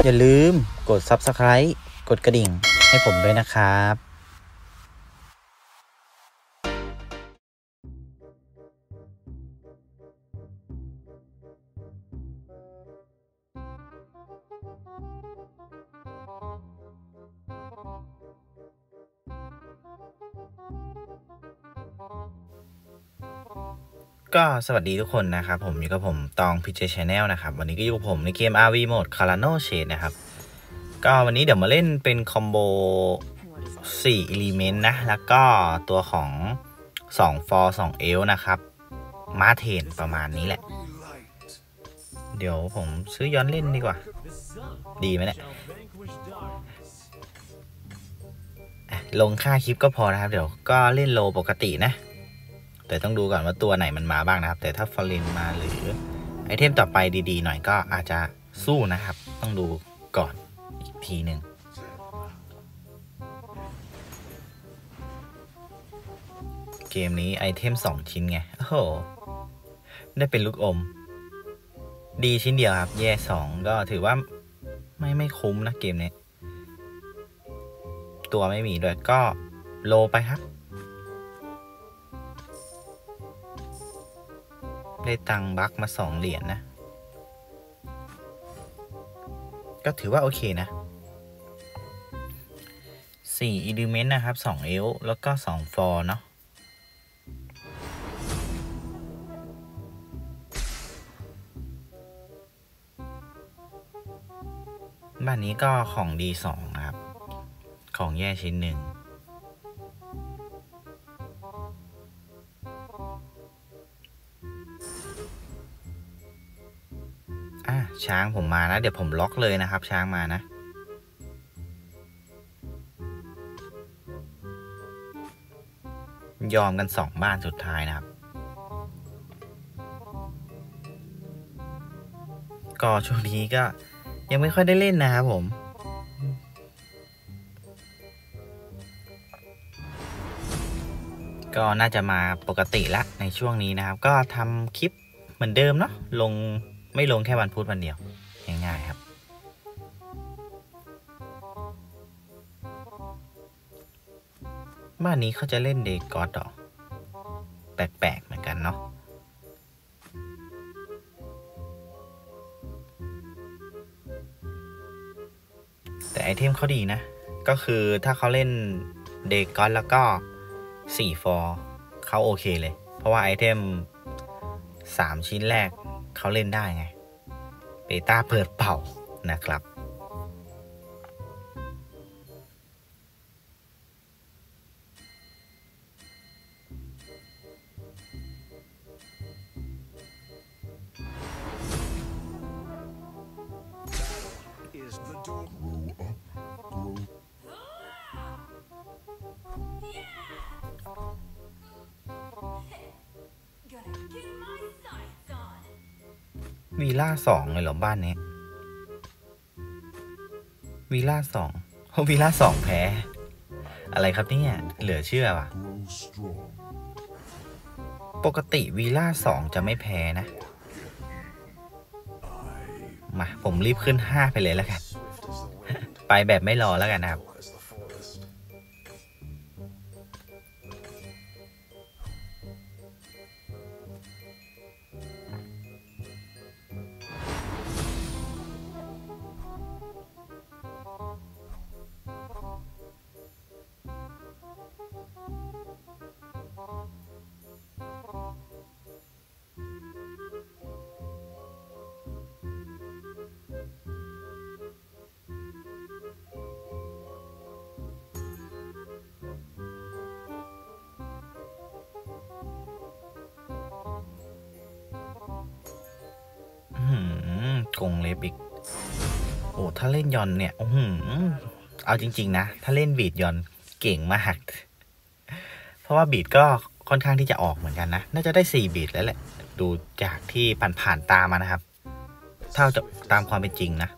อย่าลืมกด Subscribe กดกระดิ่งให้ผมด้วยนะครับก็สวัสดีทุกคนนะครับผมอยู่กับผมตองพีเจชแนลนะครับวันนี้ก็อยู่กับผมในเกม RV Mode Cardano Shade นะครับก็วันนี้เดี๋ยวมาเล่นเป็นคอมโบ4 Element นะแล้วก็ตัวของ2 For 2 Elf นะครับมาเทนประมาณนี้แหละเดี๋ยวผมซื้อย้อนเล่นดีกว่าดีไหมเนี่ยลงค่าคลิปก็พอนะครับเดี๋ยวก็เล่นโลปกตินะแต่ต้องดูก่อนว่าตัวไหนมันมาบ้างนะครับแต่ถ้าฟอร์เรนมาหรือไอเทมต่อไปดีๆหน่อยก็อาจจะสู้นะครับต้องดูก่อนอีกทีหนึ่งเกมนี้ไอเทม2ชิ้นไงโอ้โหได้เป็นลูกอมดีชิ้นเดียวครับแย่2ก็ถือว่าไม่คุ้มนะเกมนี้ตัวไม่มีด้วยก็โลไปครับได้ตังบัคมา2 เหรียญนะก็ถือว่าโอเคนะ4 Element นะครับ2 เอลแล้วก็2 ฟอร์เนาะบ้านนี้ก็ของดี2นะครับของแย่ชิ้น1ช้างผมมานะเดี๋ยวผมล็อกเลยนะครับช้างมานะยอมกัน2 บ้านสุดท้ายนะครับก็ช่วงนี้ก็ยังไม่ค่อยได้เล่นนะครับผมก็น่าจะมาปกติละในช่วงนี้นะครับก็ทำคลิปเหมือนเดิมเนาะไม่ลงแค่วันพุธวันเดียวง่ายๆครับบ้านนี้เขาจะเล่นเดย์ก็อดหรอแปลกๆเหมือนกันเนาะแต่ไอเทมเขาดีนะก็คือถ้าเขาเล่นเดย์ก็อดแล้วก็4 ฟอร์เขาโอเคเลยเพราะว่าไอเทม3 ชิ้นแรกเขาเล่นได้ไงเบต้าเปิดเป่านะครับวีล่า2เลยเหรอบ้านนี้วีล่า2วีล่า2แพ้อะไรครับเนี่ยเหลือเชื่อว่ะปกติวีล่า2จะไม่แพ้นะมาผมรีบขึ้น5ไปเลยแล้วกันไปแบบไม่รอแล้วกันนะครับกงเล็บอีกโอ้ถ้าเล่นยอนเนี่ยเอาจริงๆนะถ้าเล่นบีดยอนเก่งมากเพราะว่าบีดก็ค่อนข้างที่จะออกเหมือนกันนะน่าจะได้4 บีดแล้วแหละดูจากที่ผ่านตามานะครับถ้าจะตามความเป็นจริงนะ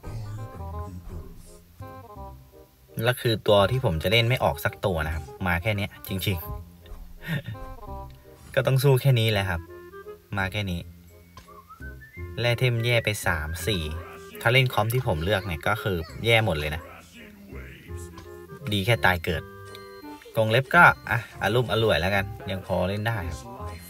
แล้วคือตัวที่ผมจะเล่นไม่ออกสักตัวนะครับมาแค่นี้จริงๆก็ต้องสู้แค่นี้แหละครับมาแค่นี้แร่เทมแย่ไป3-4 ถ้าเล่นคอมที่ผมเลือกเนี่ยก็คือแย่หมดเลยนะดีแค่ตายเกิดกรงเล็บก็อารมณ์อร่วยแล้วกันยังพอเล่นได้ครับ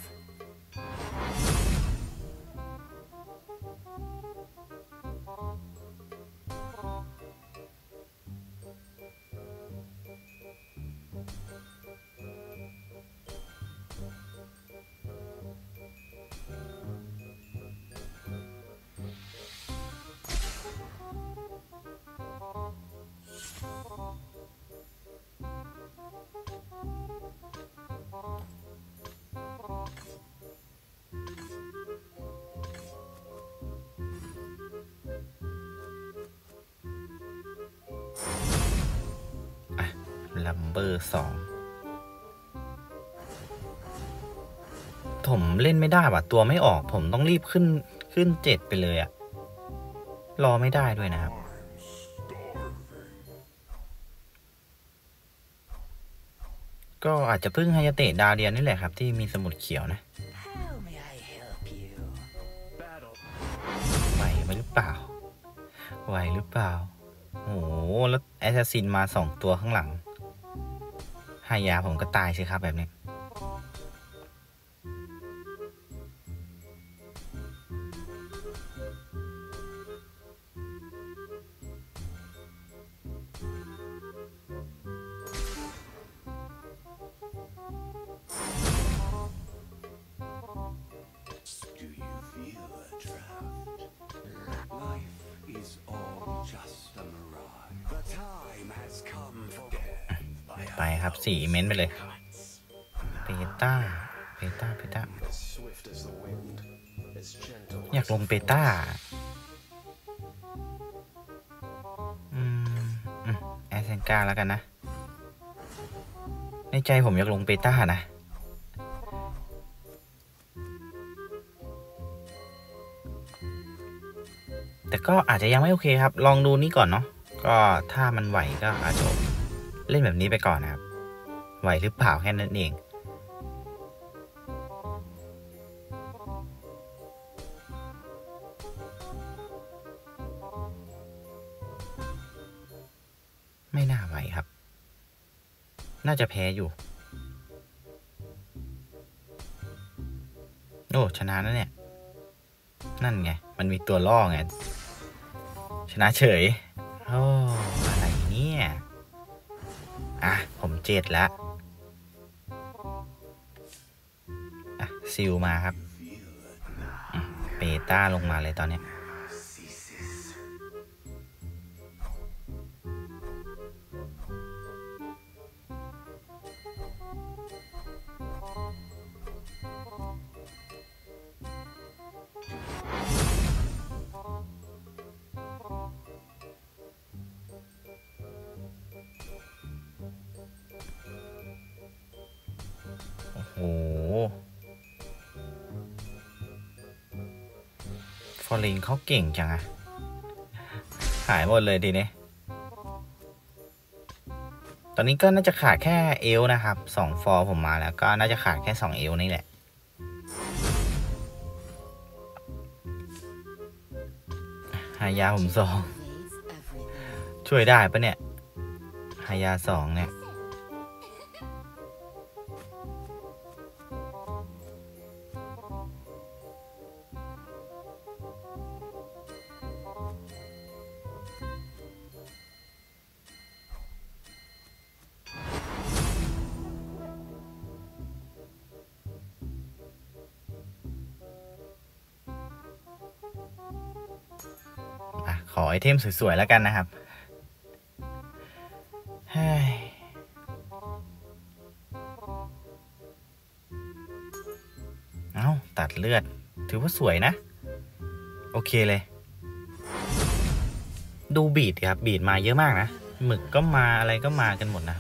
ลัมเบอร์2ผมเล่นไม่ได้ว่ะตัวไม่ออกผมต้องรีบขึ้น7ไปเลยอะรอไม่ได้ด้วยนะครับก็อาจจะพึ่งไฮยาเตะดาวเดียนนี่แหละครับที่มีสมุดเขียวนะไหวไหมหรือเปล่าไหวหรือเปล่าโอ้โหแล้วแอสซัสซินมา2ตัวข้างหลังไฮยาผมก็ตายสิครับแบบนี้ไปครับ4 เม้นไปเลยเปต้าอยากลงเปต้าแอสเซนกาแล้วกันนะในใจผมอยากลงเปต้านะแต่ก็อาจจะยังไม่โอเคครับลองดูนี่ก่อนเนาะก็ถ้ามันไหวก็อาจจะเล่นแบบนี้ไปก่อนนะครับไหวหรือเปล่าแค่นั้นเองไม่น่าไหวครับน่าจะแพ้อยู่โอ้ชนะแล้วเนี่ยนั่นไงมันมีตัวล่อไงชนะเฉยโอ้อะไรเนี่ยผม7แล้วซิลมาครับเปต้าลงมาเลยตอนนี้โอ้โหฟอร์ลิงเขาเก่งจังหายหมดเลยทีนี้ตอนนี้ก็น่าจะขาดแค่เอลนะครับ2 ฟอร์ผมมาแล้วก็น่าจะขาดแค่2 เอลนี่แหละหายาผม2ช่วยได้ปะเนี่ยหายา2เนี่ยขอไอเทมสวยๆแล้วกันนะครับตัดเลือดถือว่าสวยนะโอเคเลยดูบีดครับบีดมาเยอะมากนะหมึกก็มาอะไรก็มากันหมดนะ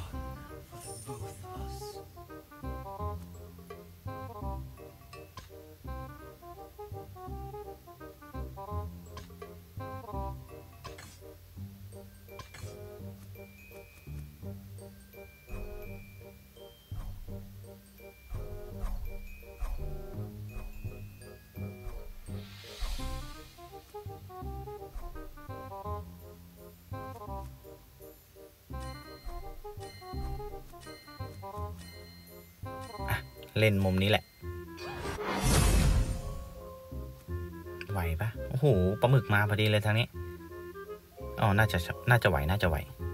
เล่นมุมนี้แหละไหวปะโอ้โหปลาหมึกมาพอดีเลยทางนี้อ๋อน่าจะไหวน่า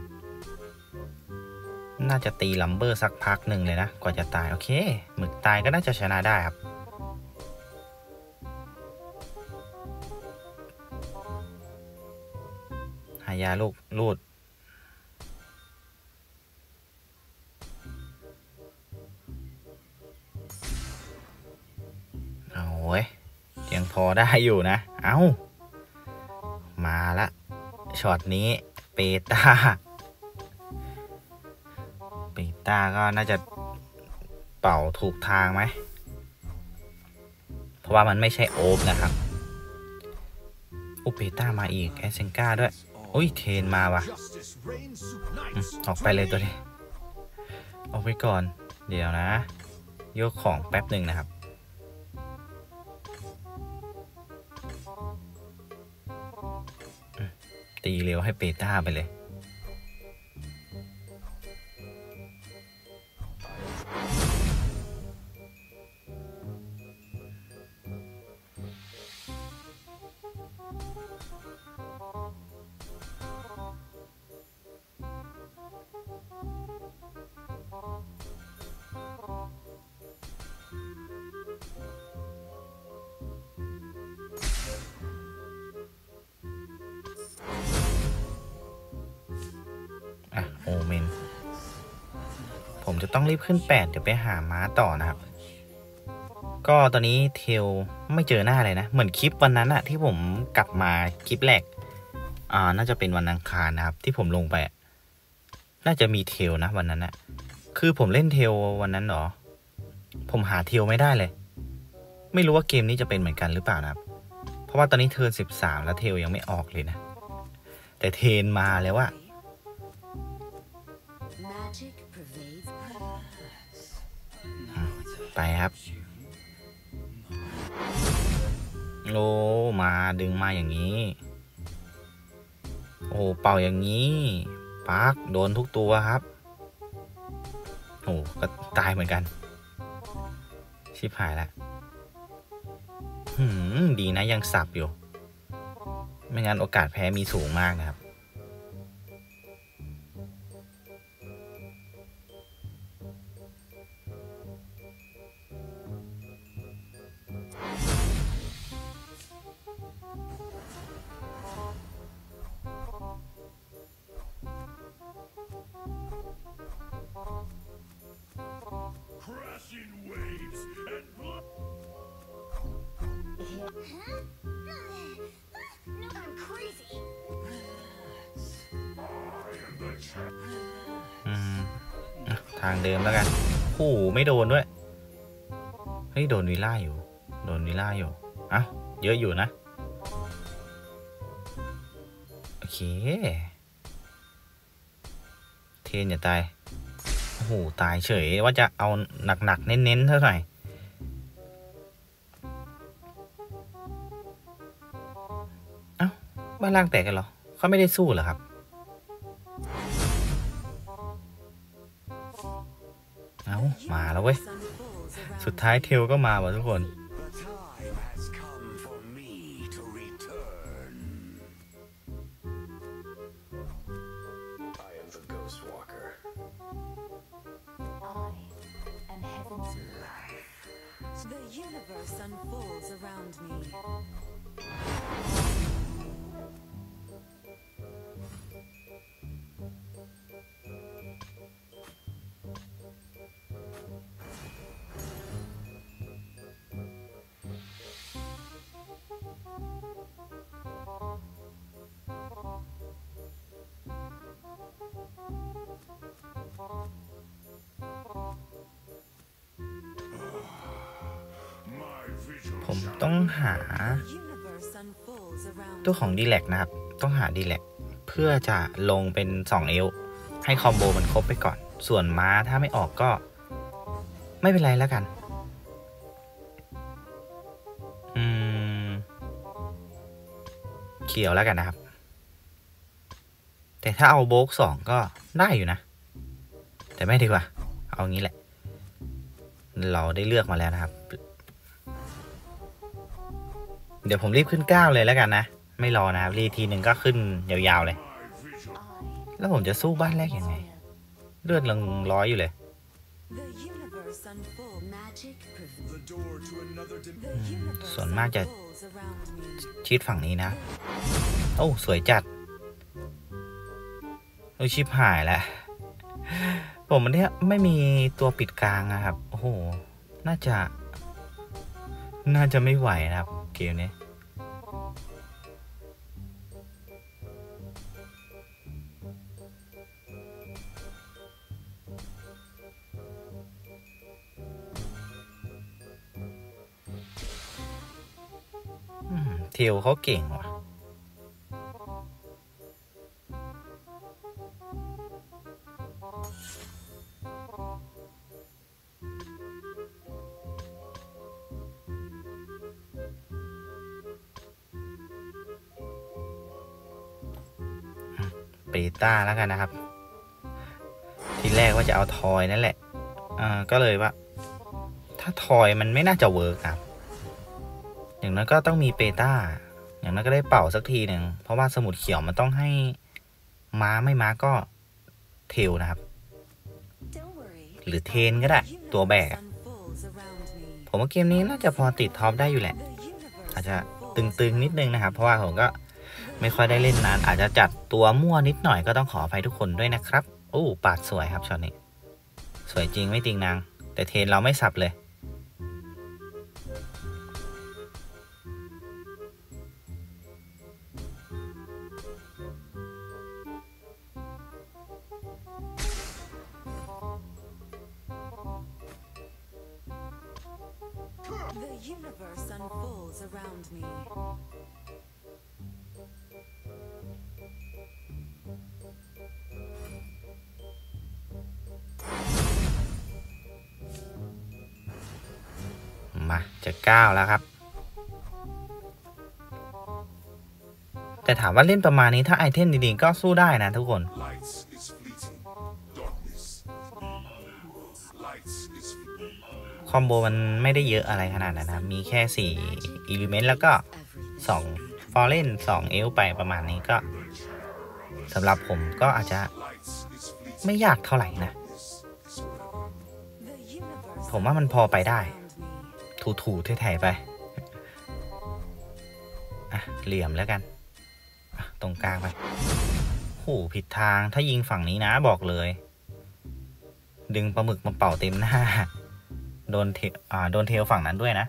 จะตีลัมเบอร์สักพักหนึ่งเลยนะกว่าจะตายโอเคหมึกตายก็น่าจะชนะได้ครับหายาลูกลูดเอาเว้ยยังพอได้อยู่นะเอ้ามาละช็อตนี้เปต้าก็น่าจะเป่าถูกทางไหมเพราะว่ามันไม่ใช่โอ๊บนะครับอุเปต้ามาอีกแอสเซนกาด้วยอุ้ยเทนมาว่ะออกไปเลยตัวนี้ออกไปก่อนเดี๋ยวนะยกของแป๊บหนึ่งนะครับตีเร็วให้เปต้าไปเลยโอเมนผมจะต้องรีบขึ้น8เดี๋ยวไปหาม้าต่อนะครับก็ตอนนี้เทลไม่เจอหน้าเลยนะเหมือนคลิปวันนั้นอะที่ผมกลับมาคลิปแรกน่าจะเป็นวันอังคารนะครับที่ผมลงไปน่าจะมีเทลนะวันนั้นอะคือผมเล่นเทลวันนั้นหรอผมหาเทลไม่ได้เลยไม่รู้ว่าเกมนี้จะเป็นเหมือนกันหรือเปล่านะครับเพราะว่าตอนนี้เทิร์น13แล้วเทลยังไม่ออกเลยนะแต่เทนมาแล้วอะไปครับโอ้มาดึงมาอย่างนี้โอ้เป่าอย่างนี้ปักโดนทุกตัวครับโอ้ก็ตายเหมือนกันชิบหายแล้วดีนะยังสับอยู่ไม่งั้นโอกาสแพ้มีสูงมากนะครับทางเดิมแล้วกันโอ้โหไม่โดนด้วยเฮ้ยโดนวิล่าอยู่เอ้าเยอะอยู่นะโอเคเทนอย่าตายโอ้โหตายเฉยว่าจะเอาหนักๆเน้นๆเท่าไหร่เอ้าบ้านล่างแตกกันเหรอเขาไม่ได้สู้เหรอครับเอ้ามาแล้วเว้ยสุดท้ายเทลก็มาว่ะทุกคน The universe unfolds around me. ผมต้องหาตัวของดีแลกนะครับต้องหาดีแลกเพื่อจะลงเป็น2เอลให้คอมโบมันครบไปก่อนส่วนม้าถ้าไม่ออกก็ไม่เป็นไรแล้วกันเขียวแล้วกันนะครับแต่ถ้าเอาโบก2ก็ได้อยู่นะแต่ไม่ดีกว่าเอางี้แหละเราได้เลือกมาแล้วนะครับเดี๋ยวผมรีบขึ้น9เลยแล้วกันนะไม่รอนะครับรีทีหนึ่งก็ขึ้นยาวๆเลยแล้วผมจะสู้บ้านแรกยังไงเลือดลังร้อยอยู่เลยส่วนมากจะชิดฝั่งนี้นะโอ้สวยจัดโอ้ชิบหายแล้วผมมันเนี่ยไม่มีตัวปิดกลางนะครับโอ้โหน่าจะไม่ไหวนะครับเกมนี้เทลเขาเก่งว่ะเบต้าแล้วกันนะครับทีแรกว่าจะเอาทอยนั่นแหละก็เลยว่าถ้าทอยมันไม่น่าจะเวิร์กครับอย่างนั้นก็ต้องมีเบต้าอย่างนั้นก็ได้เป่าสักทีหนึ่งเพราะว่าสมุดเขียวมันต้องให้ม้าไม่ม้าก็เทลนะครับหรือเทนก็ได้ตัวแบกผมว่าเกมนี้น่าจะพอติดท็อปได้อยู่แหละอาจจะตึงๆนิดนึงนะครับเพราะว่าผมก็ไม่ค่อยได้เล่นนานอาจจะจัดตัวมั่วนิดหน่อยก็ต้องขออภัยทุกคนด้วยนะครับโอ้ปาดสวยครับช็อตนี้สวยจริงไม่ติงนางแต่เทนเราไม่สับเลยมาจะ9แล้วครับแต่ถามว่าเล่นประมาณนี้ถ้าไอเทมดีๆก็สู้ได้นะทุกคนคอมโบมันไม่ได้เยอะอะไรขนาดนั้นนะมีแค่4 อิเลเมนต์แล้วก็2 ฟอร์เรน2 เอลไปประมาณนี้ก็สำหรับผมก็อาจจะไม่ยากเท่าไหร่นะผมว่ามันพอไปได้ถูๆไถ่ๆไปเหลี่ยมแล้วกันตรงกลางไปโหผิดทางถ้ายิงฝั่งนี้นะบอกเลยดึงปลาหมึกมาเป่าเต็มหน้าโดนเทลฝั่งนั้นด้วยนะ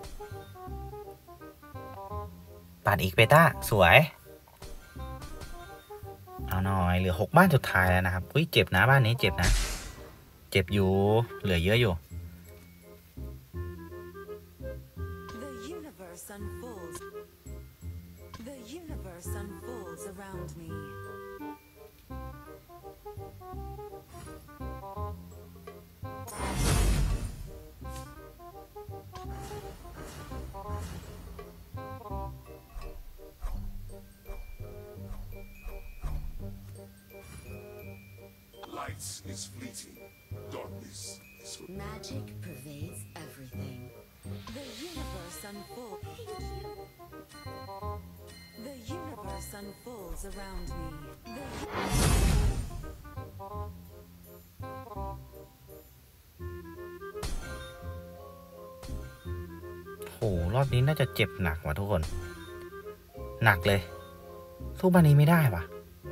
ปาดอีกเบต้าสวยเอาหน่อยเหลือ6บ้านสุดท้ายแล้วนะครับอุ้ยเจ็บนะบ้านนี้เจ็บนะเจ็บอยู่เหลือเยอะอยู่ Is fleeting. Darkness is magic pervades everything. The universe unfolds. The universe unfolds around me. โหรอบนี้น่าจะเจ็บหนักว่ะทุกคนหนักเลยสู้บ้านนี้ไม่ได้ว่ะ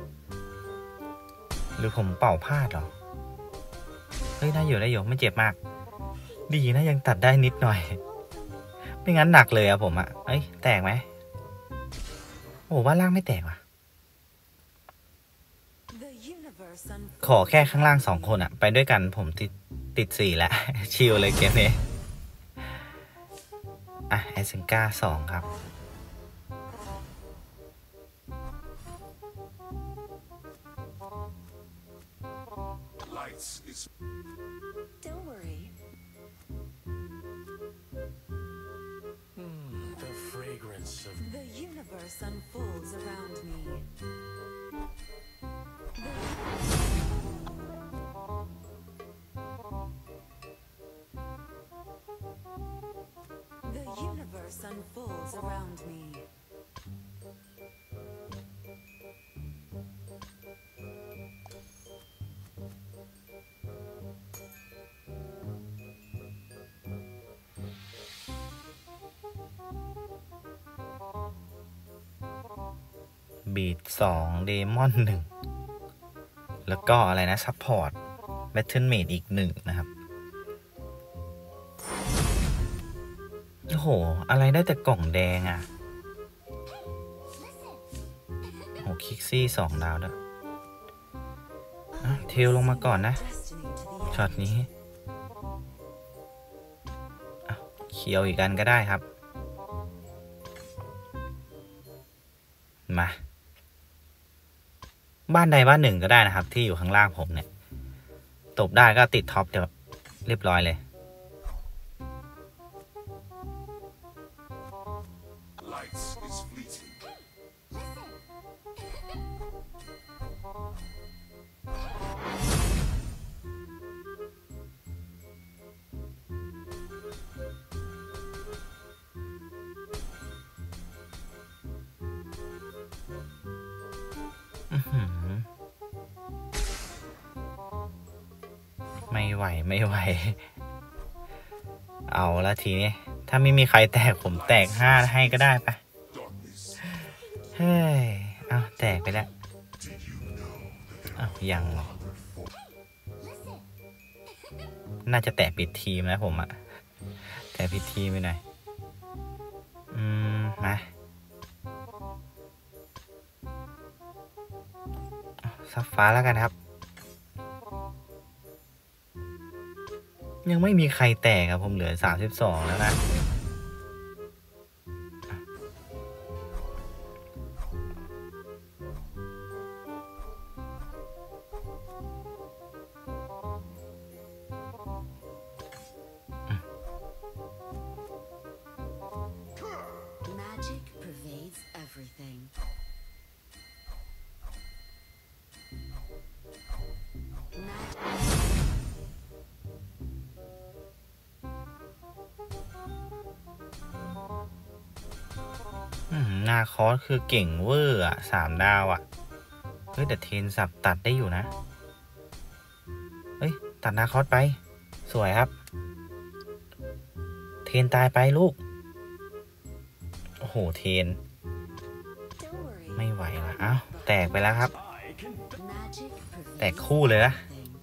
หรือผมเป่าพลาดหรอเฮ้ยได้อยู่ไม่เจ็บมากดีนะยังตัดได้นิดหน่อยไม่งั้นหนักเลยอะผมอะเอ้ยแตกไหมโอ้บ้านล่างไม่แตกว่ะขอแค่ข้างล่าง2 คนอะไปด้วยกันผมติด4แล้วชิลเลยเกมนี้แอสเซนก้า2ครับ Don't worry. the fragrance of The universe unfolds around me. โ unfolds around me. บีด2เดมอน1แล้วก็อะไรนะซัพพอร์ตแบทเทิลเมดอีก1นะครับโอ้โหอะไรได้แต่กล่องแดงอ่ะโหคิกซี่2ดาวด้วยเทลลงมาก่อนนะ Destiny to the ช็อตนี้เขียวอีกกันก็ได้ครับมาบ้านใดบ้านหนึ่งก็ได้นะครับที่อยู่ข้างล่างผมเนี่ยตบได้ก็ติดท็อปเดี๋ยวเรียบร้อยเลย Lights is fleeting. ไม่ไหวไม่ไหวเอาละทีนี้ถ้าไม่มีใครแตกผมแตก5ให้ก็ได้ปะ Darkness. เฮ้ยเอาแตกไปแล้วยังหรอน่าจะแตกปิดทีมนะผมอะแตกปิดทีมไปหน่อยมาซับฟ้าแล้วกันครับยังไม่มีใครแตกครับผมเหลือ32แล้วนะ magic pervades everything. นาคอสคือเก่งเวอร์อ่ะ3ดาวอ่ะเฮ้ยแต่เทนสับตัดได้อยู่นะเฮ้ยตัดนาคอสไปสวยครับเทนตายไปลูกโอ้โหเทน Don't worry. ไม่ไหวว่ะอ้าวแตกไปแล้วครับ Magic แตก pervades คู่เลยนะ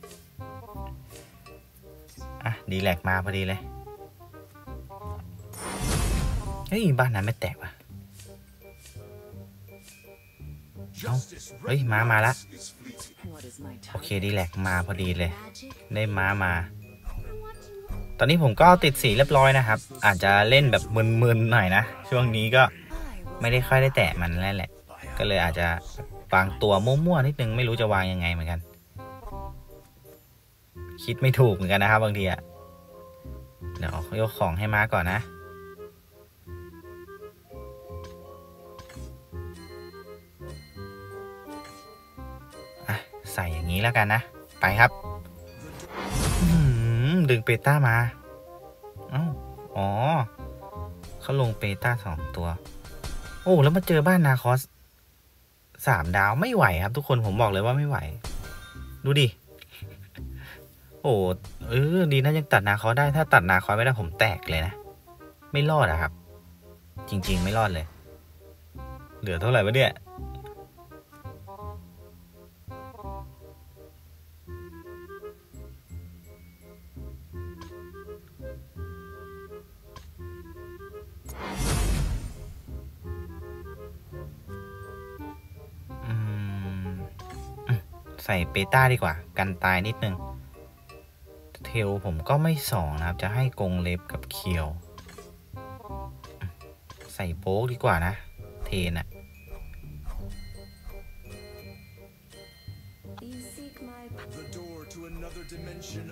everything. ดีแลกมาพอดีเลยเฮ้ยบ้านนั้นไม่แตกว่ะ Justice เฮ้ยมาละ is fleeting. What is my โอเค target? ดีแลกมาพอดีเลย Magic ได้ม้ามา ตอนนี้ผมก็ติดสีเรียบร้อยนะครับอาจจะเล่นแบบมึนๆหน่อยนะช่วงนี้ก็ I will ไม่ได้ค่อยได้แตะมันแล้วแหละก็เลยอาจจะวางตัวมั่วๆนิดนึงไม่รู้จะวางยังไงเหมือนกันคิดไม่ถูกเหมือนกันนะครับบางทีอะเดี๋ยวยกของให้ม้าก่อนนะใส่อย่างนี้แล้วกันนะไปครับดึงเปต้ามาอ๋อเขาลงเปต้า2ตัวโอ้แล้วมาเจอบ้านนาคอส3ดาวไม่ไหวครับทุกคนผมบอกเลยว่าไม่ไหวดูดิโอ้ดีนะยังตัดนาคอสได้ถ้าตัดนาคอสไม่ได้ผมแตกเลยนะไม่รอดอะครับจริงๆไม่รอดเลยเหลือเท่าไหร่วะเนี่ยใส่เปต้าดีกว่ากันตายนิดนึงเทลผมก็ไม่2นะครับจะให้กงเล็บกับเคียวใส่โป๊กดีกว่านะเทนอะ You seek my The door to another dimension.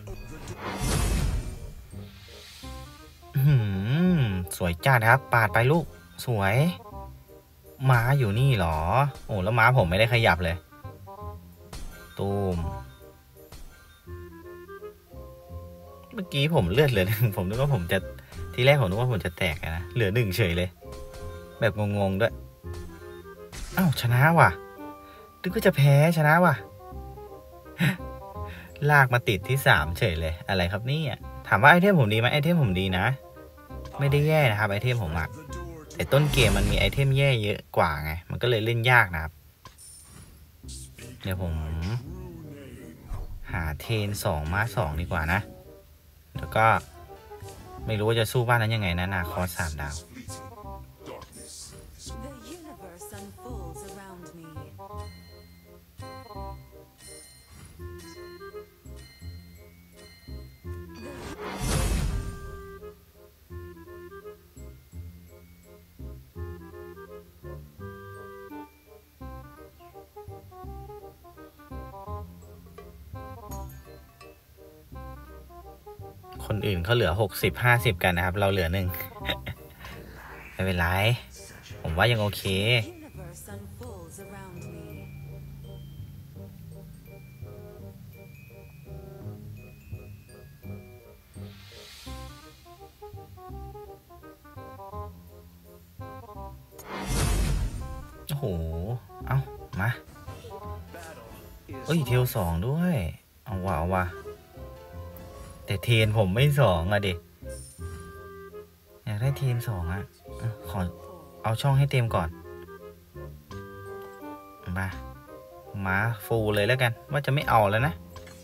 The สวยจัดครับปาดไปลูกสวยม้าอยู่นี่หรอโอ้แล้วม้าผมไม่ได้ขยับเลยตูมเมื่อกี้ผมเลือดเหลือผมนึกว่าผมจะทีแรกผมนึกว่าผมจะแตกนะเหลือ1เฉยเลยแบบงงๆด้วยอ้าวชนะว่ะนึกว่าจะแพ้ชนะว่ะ ลากมาติดที่3เฉยเลยอะไรครับนี่ถามว่าไอเทมผมดีไหมไอเทมผมดีนะไม่ได้แย่นะครับไอเทมผมแต่ต้นเกมมันมีไอเทมแย่เยอะกว่าไงมันก็เลยเล่นยากนะครับเดี๋ยวผมหาเทน2ม้า2ดีกว่านะแล้วก็ไม่รู้ว่าจะสู้บ้านนั้นยังไงนะนาคอส3 ดาว The universe unfolds around me. คนอื่นเขาเหลือ60-50กันนะครับเราเหลือ1 ไม่เป็นไรผมว่ายังโอเค The universe unfolds around me. โอ้โหเอามาเอ้ยเทล2ด้วยเอาว่ะแต่เทนผมไม่2อะดิอยากได้เทน2อะขอเอาช่องให้เต็มก่อนมาฟูลเลยแล้วกันว่าจะไม่เอาแล้วนะ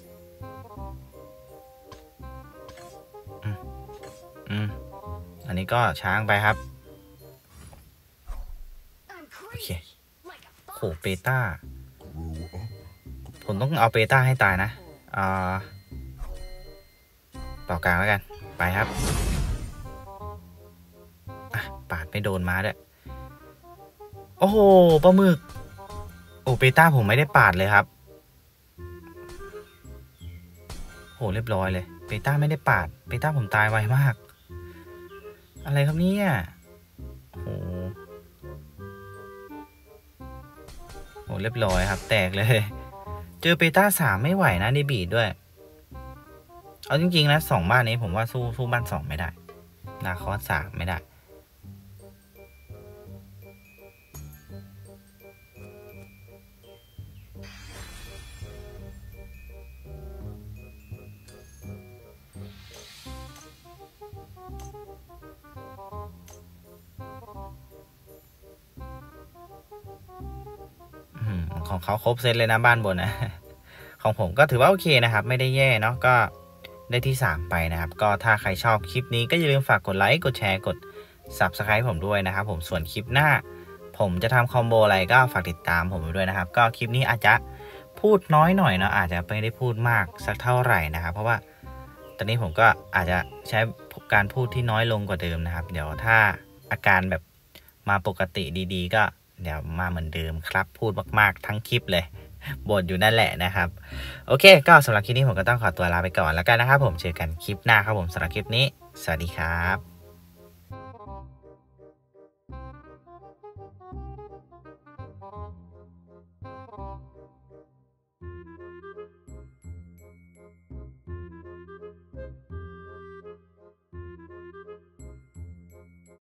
อันนี้ก็ช้างไปครับโอเคโหเปต้าผมต้องเอาเปต้าให้ตายนะต่อกลางแล้วกันไปครับปาดไม่โดนมาด้วยโอ้โหปลาหมึกโอ้เปต้าผมไม่ได้ปาดเลยครับโหเรียบร้อยเลยเปต้าไม่ได้ปาดเปต้าผมตายไวมากอะไรครับเนี่ยโหเรียบร้อยครับแตกเลยเจอเปต้า3ไม่ไหวนะในบีดด้วยเอาจริงๆนะ2บ้านนี้ผมว่าสู้บ้าน2ไม่ได้นาคอส3ไม่ได้ของเขาครบเซตเลยนะบ้านบนนะของผมก็ถือว่าโอเคนะครับไม่ได้แย่เนาะก็ได้ที่3ไปนะครับก็ถ้าใครชอบคลิปนี้ก็อย่าลืมฝากกดไลค์กดแชร์กด Subscribe ผมด้วยนะครับผมส่วนคลิปหน้าผมจะทำคอมโบอะไรก็ฝากติดตามผมด้วยนะครับก็คลิปนี้อาจจะพูดน้อยหน่อยเนาะอาจจะไม่ได้พูดมากสักเท่าไหร่นะครับเพราะว่าตอนนี้ผมก็อาจจะใช้การพูดที่น้อยลงกว่าเดิมนะครับเดี๋ยวถ้าอาการแบบมาปกติดีๆก็เดี๋ยวมาเหมือนเดิมครับพูดมากๆทั้งคลิปเลยบ่นอยู่นั่นแหละนะครับโอเคก็สำหรับคลิปนี้ผมก็ต้องขอตัวลาไปก่อนแล้วกันนะครับผมเจอกันคลิปหน้าครับผมสำหรับคลิปนี้สวัสดีครับ